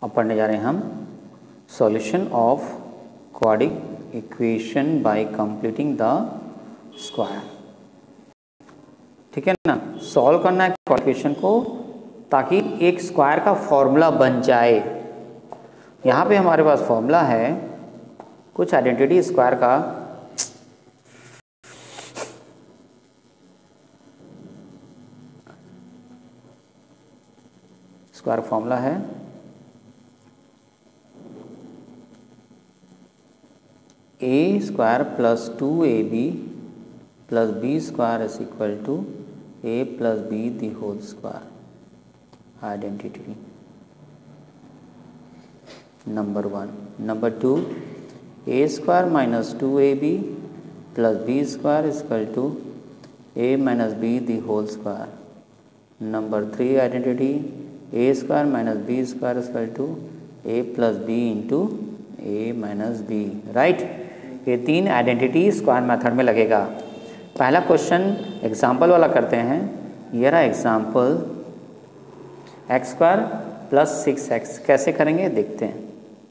अब पढ़ने जा रहे हैं हम solution of quadratic equation by completing the square. ठीक है ना, सॉल्व करना है इक्वेशन को ताकि एक स्क्वायर का फॉर्मूला बन जाए। यहाँ पे हमारे पास फॉर्मूला है कुछ आइडेंटिटी स्क्वायर का। स्क्वायर फॉर्मूला है a square plus 2ab plus b square is equal to a plus b the whole square. Identity number 1। Number 2, a square minus 2ab plus b square is equal to a minus b the whole square. Number 3 identity, a square minus b square is equal to a plus b into a minus b. Right, ये 3 identity square method में लगेगा। पहला question example वाला करते हैं। ये रहा example, x square plus 6x कैसे करेंगे देखते हैं।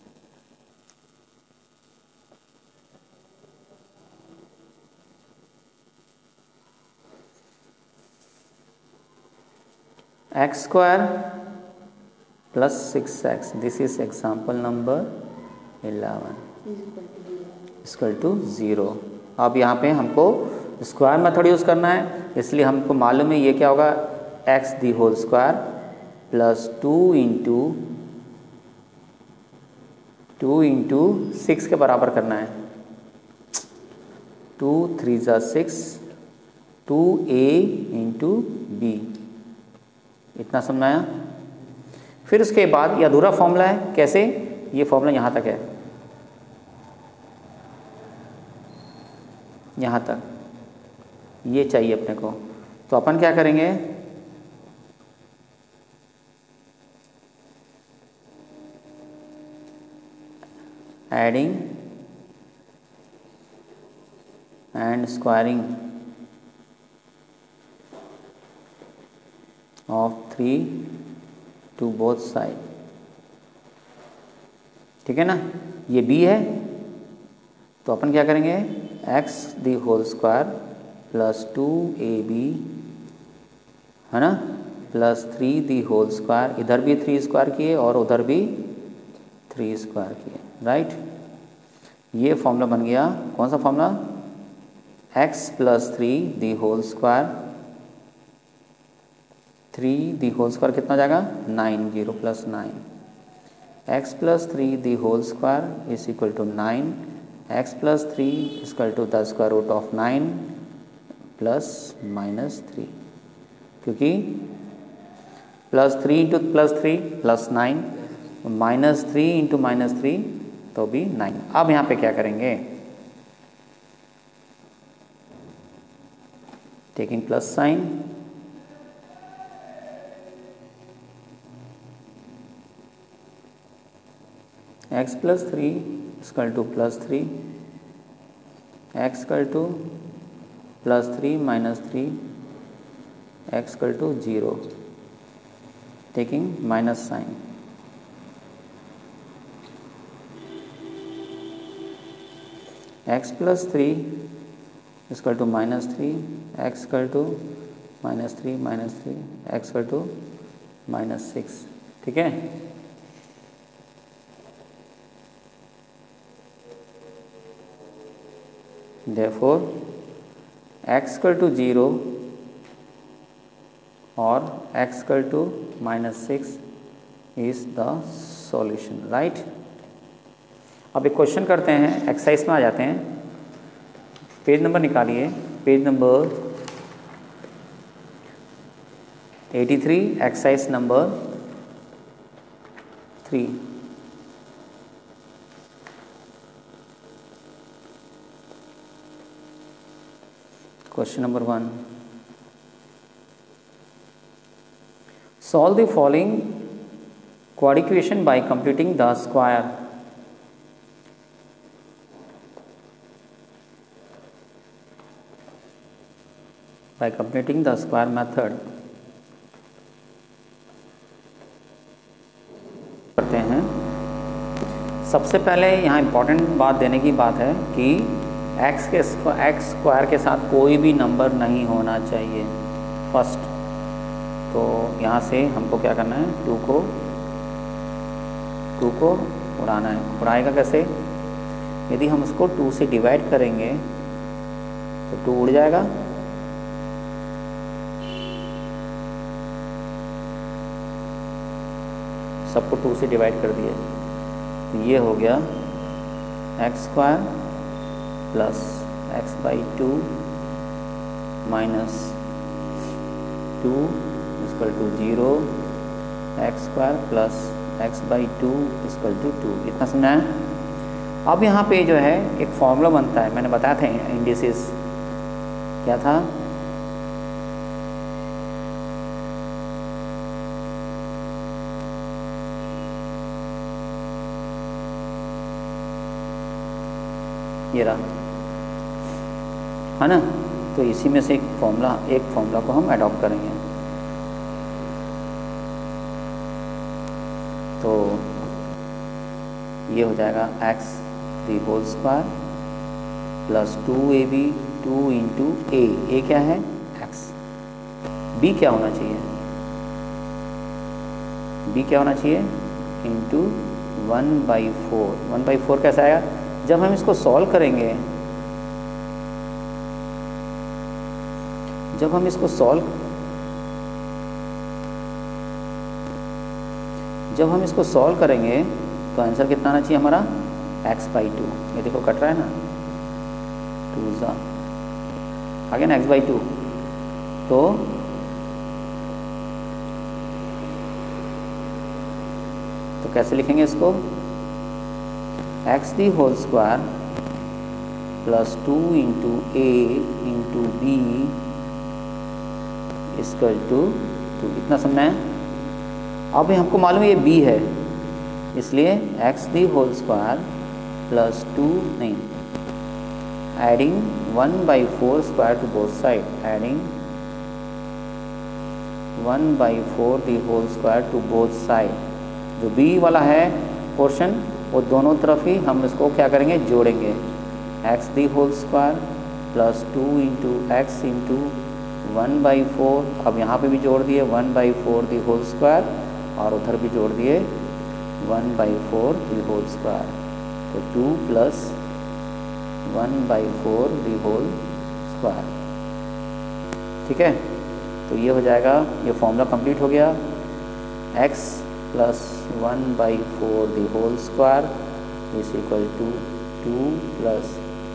X square plus 6x, this is example number 11 equal to 0। अब यहाँ पे हमको स्क्वायर मेथड यूज़ करना है, इसलिए हमको मालूम है ये क्या होगा, x the whole square plus 2 into 6 के बराबर करना है। 2 3 ज़ा 6, 2a इंटू बी, इतना समझ आया। फिर उसके बाद ये अधूरा फॉर्मूला है, कैसे, ये फॉर्मूला यहाँ तक है, यहाँ तक ये चाहिए अपने को। तो अपन क्या करेंगे, adding and squaring of 3 to both side. ठीक है ना, ये b है तो अपन क्या करेंगे, x the whole square plus 2ab है ना, प्लस 3 दी होल स्क्वायर, इधर भी 3 स्क्वायर किए और उधर भी 3 स्क्वायर किए। राइट, ये फॉर्मूला बन गया। कौन सा formula, x plus 3 the whole square, 3 the whole square कितना जाएगा 9, 0 plus 9, x plus 3 the whole square is equal to 9, x plus 3 is equal to the square root of 9 plus minus 3, क्योंकि plus 3 into plus 3 plus 9, minus 3 into minus 3 तो भी 9। अब यहाँ पे क्या करेंगे, taking plus sign, x plus 3 equal to plus 3, x equal to plus 3 minus 3, x equal to 0, taking minus sign. x plus 3 equal to minus 3, x equal to minus 3 minus 3, x equal to minus 6। ठीक है, therefore x equal to 0 और x equal to minus 6 is the solution. Right, अब एक question करते हैं, exercise में आ जाते हैं। पेज नंबर निकालिए, page number 83, exercise number 3। Question number 1. Solve the following quadratic equation by completing the square. By completing the square method, करते हैं सबसे पहले यहाँ इम्पोर्टेंट बात देने की बात है कि एक्स स्क्वायर के साथ कोई भी नंबर नहीं होना चाहिए फर्स्ट। तो यहाँ से हमको क्या करना है, टू को उड़ाना है। उड़ाएगा कैसे? यदि हम उसको 2 से डिवाइड करेंगे तो 2 उड़ जाएगा, सबको 2 से डिवाइड कर दिए तो ये हो गया x square plus x by 2 minus 2 equal to 0, x square plus x by 2 equal to 2। इतना समझा है? अब यहाँ पे जो है एक फॉर्मूला बनता है, मैंने बताया था इंडिसेस, क्या था? ये रहा, है ना? तो इसी में से एक फॉर्मूला को हम अडॉप्ट करेंगे। तो ये हो जाएगा x the whole square plus 2ab 2 into a क्या है? एक्स। बी क्या होना चाहिए? बी क्या होना चाहिए? इंटू 1/4। 1/4 कैसा आएगा? जब हम इसको सॉल्व करेंगे, जब हम इसको सॉल्व करेंगे तो आंसर कितना आना चाहिए हमारा? x by 2। ये देखो कट रहा है ना, 2 ज़ा आ गया ना x बाई 2। तो कैसे लिखेंगे इसको? x the whole square plus 2 into a into b equal to 2। इतना समझना है? अब हमको मालूम है ये b है, इसलिए x the whole square plus 2 नहीं, adding 1/4 square to both side, adding 1/4 the whole square to both side. जो b वाला है पोर्शन, वो दोनों तरफ ही हम इसको क्या करेंगे? जोड़ेंगे। x the whole square plus 2 into x into 1/4। अब यहाँ पे भी जोड़ दिए 1/4 दी होल स्क्वायर, और उधर भी जोड़ दिए 1/4 दी होल स्क्वायर। तो 2 प्लस 1/4 दी होल स्क्वायर। ठीक है? तो ये हो जाएगा, ये फॉर्मूला कंप्लीट हो गया। x plus 1/4 the whole square is equal to 2 plus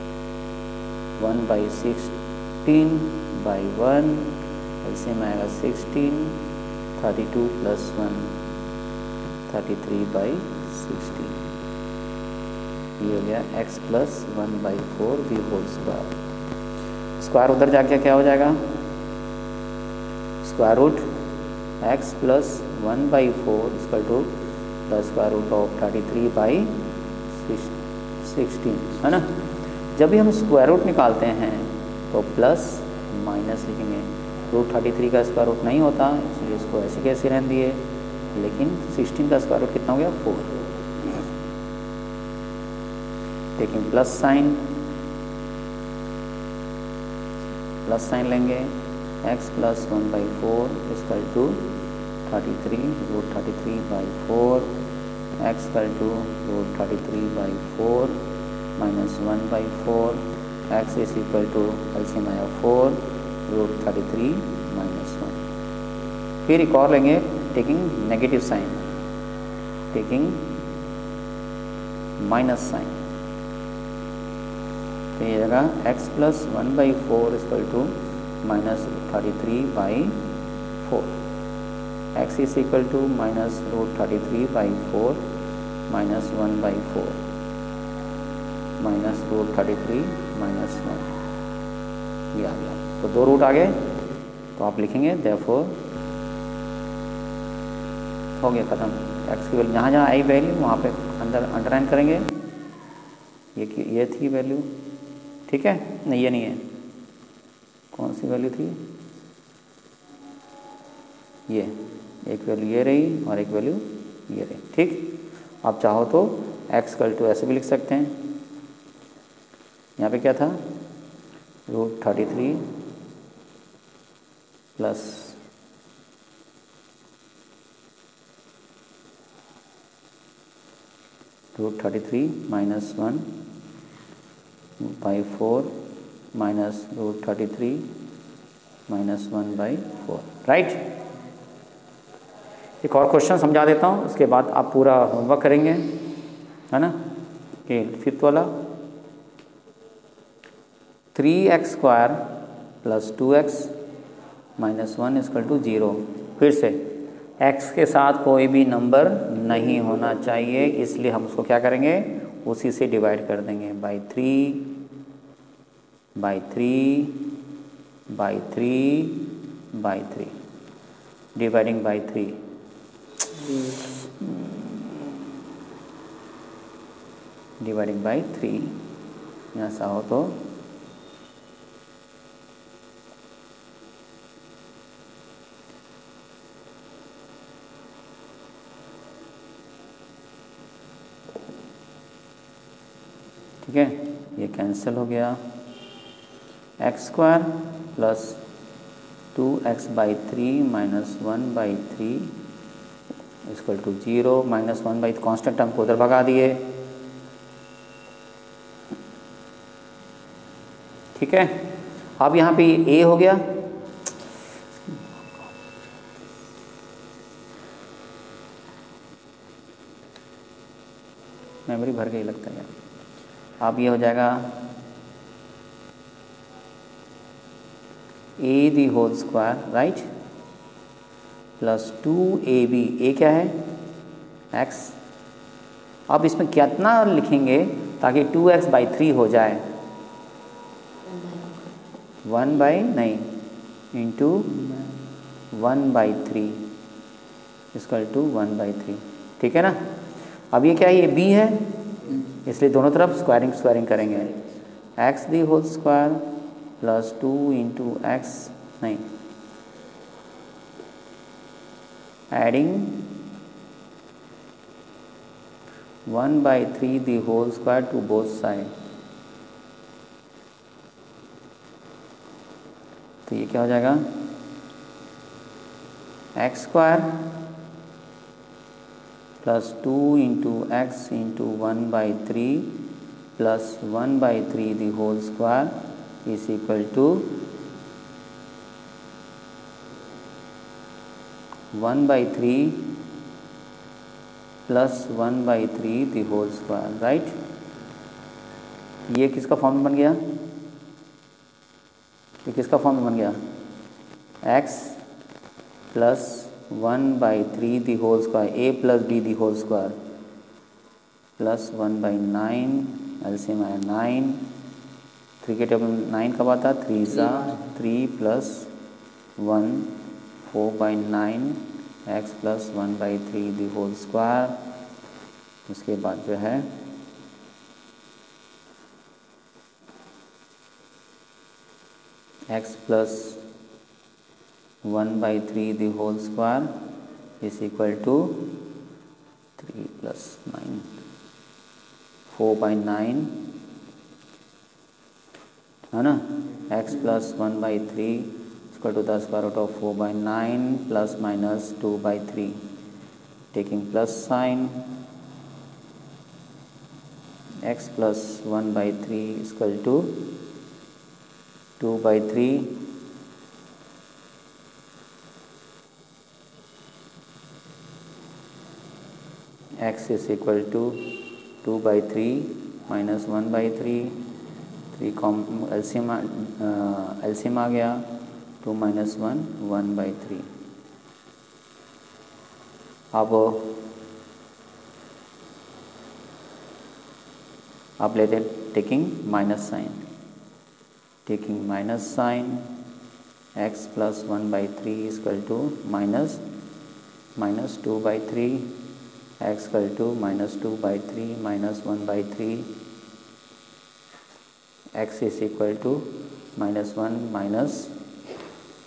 1/16/1, ऐसे में आएगा 16, 32 प्लस 1 33/16। ये हो गया x plus 1/4 the whole square. Square उधर जाके क्या हो जाएगा? Square root x plus 1/4 equal to the square root of 33/16, है ना? जब भी हम स्क्वायर रूट निकालते हैं तो प्लस माइनस लिखेंगे। रूट 33 का स्क्वायर रूट नहीं होता, इसलिए इसको ऐसे कैसे रहने दिए, लेकिन 16 का स्क्वायर रूट कितना हो गया? 4। टेकिंग प्लस साइन लेंगे, x plus 1/4 equal to 33 root 33/4, x equal to root 33/4 minus 1/4, x is equal to LCM आया 4 रूट 33 माइनस 1। फिर एक और लेंगे, taking negative sign, taking minus sign. तो ये जगह x plus 1/4 equal to minus 33/4, x is equal to minus root 33/4 minus 1/4 minus root 33 minus 1, ये आ गया। तो 2 रूट आ गए, तो आप लिखेंगे देयरफॉर, हो गया ख़त्म। x की वैल्यू जहाँ जहाँ आई वैल्यू वहाँ पे अंदर अंडरलाइन करेंगे, ये थी वैल्यू, ठीक है? नहीं, ये नहीं है, कौन सी वैल्यू थी? ये एक वैल्यू ये रही और एक वैल्यू ये रही, ठीक? आप चाहो तो x इक्वल टू ऐसे भी लिख सकते हैं, यहाँ पे क्या था √33 plus √33 minus 1/4 minus √33 minus 1/4, right. एक और क्वेश्चन समझा देता हूँ, उसके बाद आप पूरा होमवर्क करेंगे, है ना। ये फिफ्थ वाला 3x² plus 2x minus 1 equal to 0। फिर से x के साथ कोई भी नंबर नहीं होना चाहिए, इसलिए हम उसको क्या करेंगे, उसी से डिवाइड कर देंगे by 3 by 3 by 3 by 3, dividing by 3। Dividing by 3 ऐसा हो तो ठीक है, ये कैंसिल हो गया। x² plus 2x/3 minus 1/3 equal to 0, minus 1/3 constant term को उधर भगा दिए, ठीक है। अब यहाँ पे a हो गया, मेमोरी भर गई लगता है। अब ये हो जाएगा a the whole square, right, plus 2ab, a क्या है x। अब इसमें कितना लिखेंगे ताकि 2x/3 हो जाए, 1/नहीं इंटू 1/3 इक्वल टू 1/3, ठीक है ना। अब ये क्या है, ये b है, इसलिए दोनों तरफ स्क्वायरिंग करेंगे। x the whole square plus 2 into x, नहीं adding 1/3 the whole square to both side, तो ये क्या हो जाएगा, x² plus 2 into x into 1/3 plus 1/3 the whole square is equal to 1/3 plus 1/3 the whole square, right. ये किसका form बन गया, ये किसका फॉर्म बन गया, x plus 1/3 the whole square, a plus b the whole square plus 1/9, LCM आया 9, 3 के टेबल 9 कब आता, 3 plus 1 4/9 x plus 1/3 the whole square. उसके बाद जो है x plus 1/3 the whole square is equal to 3 plus 9 4/9, है ना। x plus 1/3 equal to the square root of 4/9 plus minus 2/3, taking plus sign, x plus 1/3 equal to 2/3 x is equal to 2/3 minus 1/3, 3 कॉम LCM आ गया, 2 minus 1 1/3। अब आप लेते हैं taking minus sign, taking minus sign x plus 1/3 equal to minus 2/3 x equal to minus 2/3 minus 1/3, x is equal to minus 1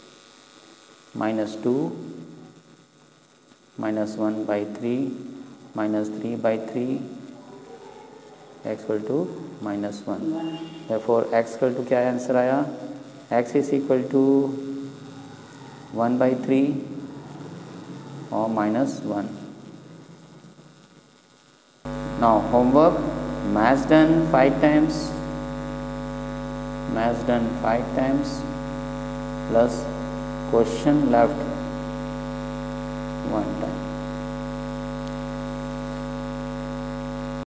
minus 2 minus 1/3 minus 3/3 x equal to -1। therefore x equal to क्या answer आया, x is equal to 1/3 और -1। now homework, math done 5 times, math done 5 times plus question left 1 time।